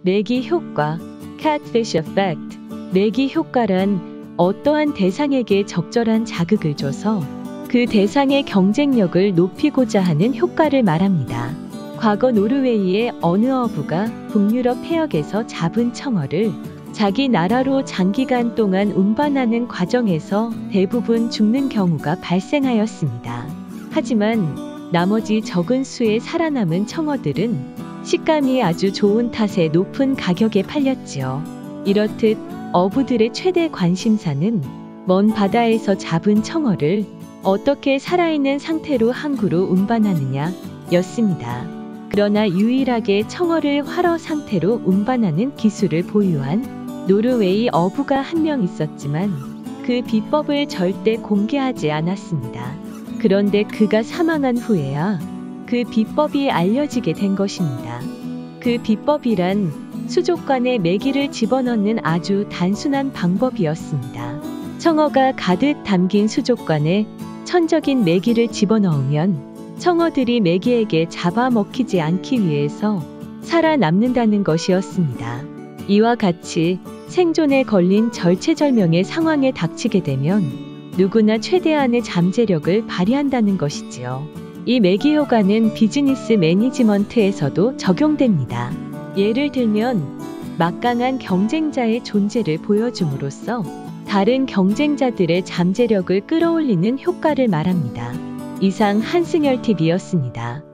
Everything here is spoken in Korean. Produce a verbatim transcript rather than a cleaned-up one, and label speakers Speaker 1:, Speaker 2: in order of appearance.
Speaker 1: 매기 효과, catfish effect. 매기 효과란 어떠한 대상에게 적절한 자극을 줘서 그 대상의 경쟁력을 높이고자 하는 효과를 말합니다. 과거 노르웨이의 어느 어부가 북유럽 해역에서 잡은 청어를 자기 나라로 장기간 동안 운반하는 과정에서 대부분 죽는 경우가 발생하였습니다. 하지만 나머지 적은 수의 살아남은 청어들은 식감이 아주 좋은 탓에 높은 가격에 팔렸지요. 이렇듯 어부들의 최대 관심사는 먼 바다에서 잡은 청어를 어떻게 살아있는 상태로 항구로 운반하느냐 였습니다. 그러나 유일하게 청어를 활어 상태로 운반하는 기술을 보유한 노르웨이 어부가 한 명 있었지만 그 비법을 절대 공개하지 않았습니다. 그런데 그가 사망한 후에야 그 비법이 알려지게 된 것입니다. 그 비법이란 수족관에 메기를 집어넣는 아주 단순한 방법이었습니다. 청어가 가득 담긴 수족관에 천적인 메기를 집어넣으면 청어들이 메기에게 잡아먹히지 않기 위해서 살아남는다는 것이었습니다. 이와 같이 생존에 걸린 절체절명의 상황에 닥치게 되면 누구나 최대한의 잠재력을 발휘한다는 것이지요. 이 매기 효과는 비즈니스 매니지먼트에서도 적용됩니다. 예를 들면 막강한 경쟁자의 존재를 보여줌으로써 다른 경쟁자들의 잠재력을 끌어올리는 효과를 말합니다. 이상 한승열 티비였습니다.